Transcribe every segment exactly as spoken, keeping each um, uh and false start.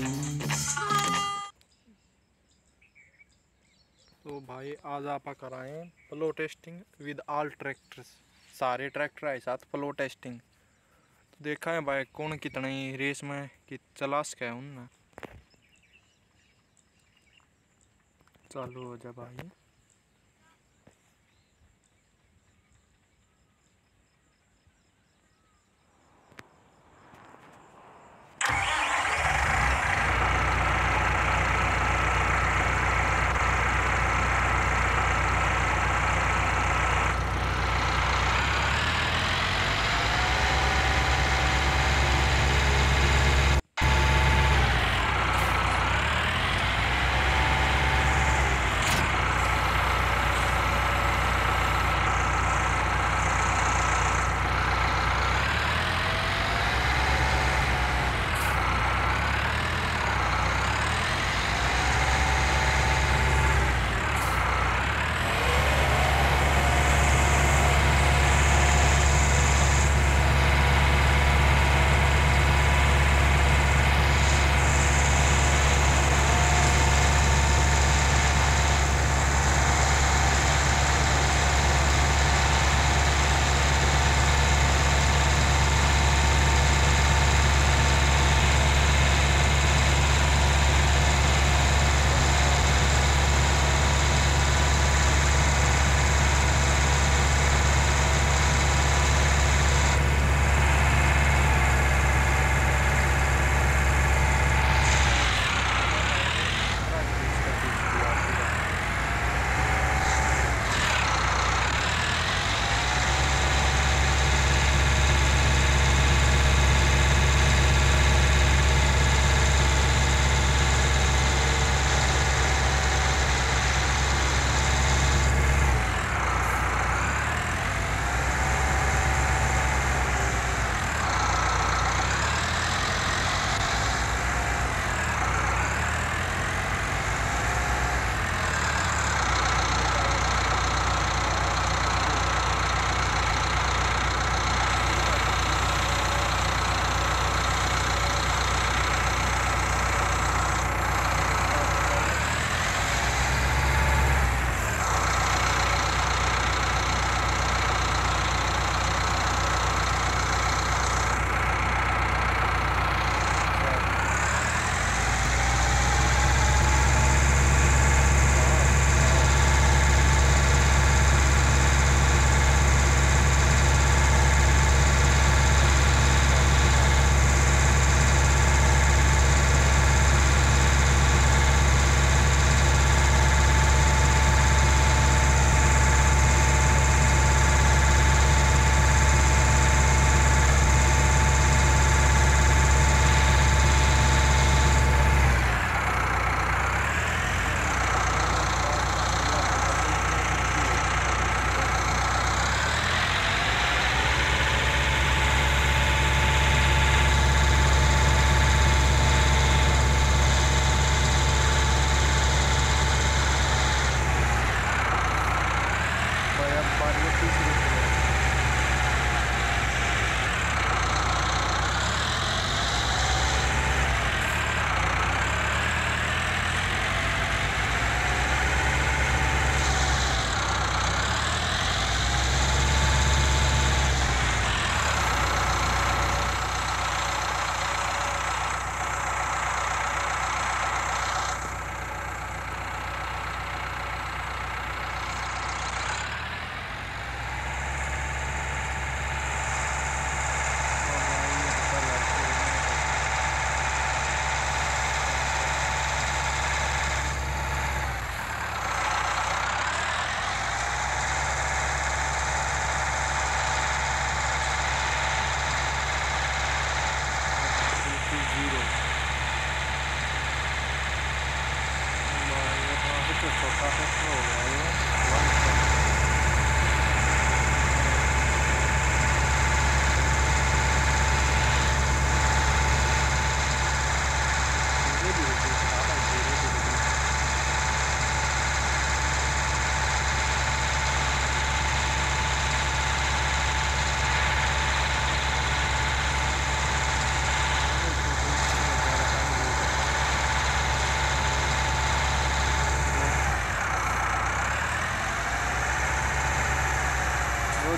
तो भाई आज आप कराएं flow testing with all tractors. सारे ट्रैक्टर आए साथ फ्लो टेस्टिंग। तो देखा है भाई कौन कितनी रेस में कि चला सके उनने। चालू हो जा भाई।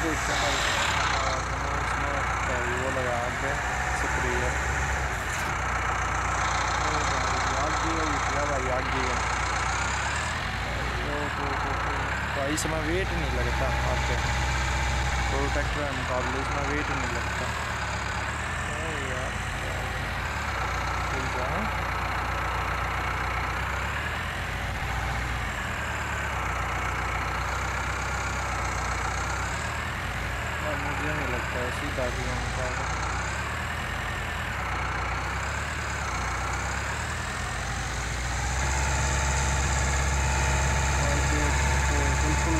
देखते हैं भाई। इसमें है वो लगा के स्प्रेयर आगे क्या भाई आगे भाई इसमें वेट नहीं लगता आगे प्रोटेक्टर मुकाबले इसमें वेट नहीं लगता यार मुझे नहीं लगता है सीधा भी मुकाबला बिल्कुल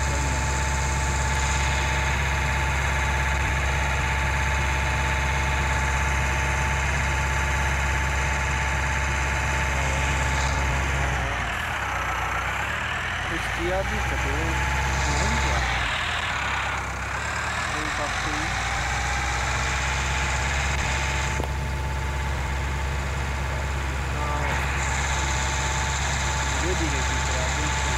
किया भी कटे नहीं क्या धीरे धीरे की तरह बिल्कुल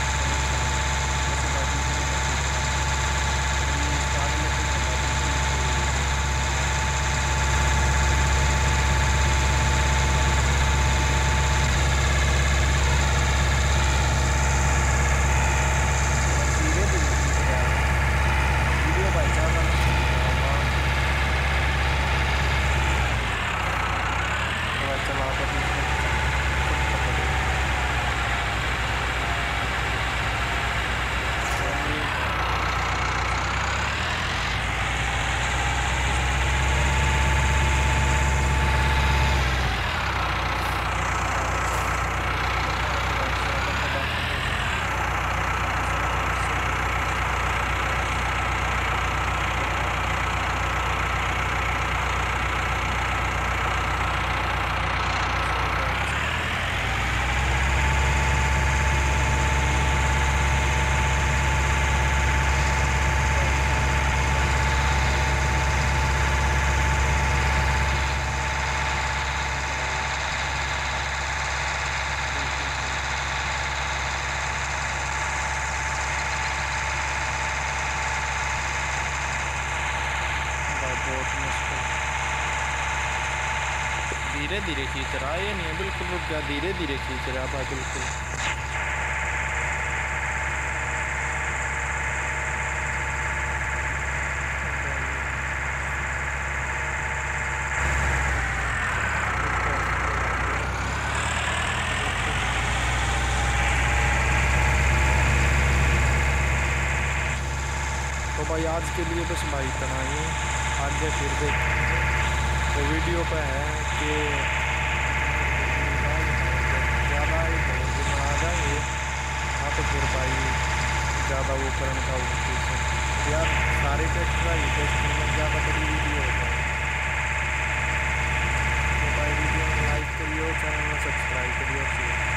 धीरे धीरे खींच रहा है, ये नहीं है बिल्कुल रुक गया, धीरे धीरे खींच रहा भाई बिल्कुल। तो भाई आज के लिए बस भाई इतना ही, आगे फिर देखेंगे। तो वीडियो पे है कि ज़्यादा ही आ जाएंगे हाँ, तो फिर भाई ज़्यादा वो करने का वो यार सारे ट्रैक्टर ही टेस्टिंग में ज़्यादा बड़ी वीडियो होता है। तो भाई वीडियो को लाइक करिए, चैनल में सब्सक्राइब करिए।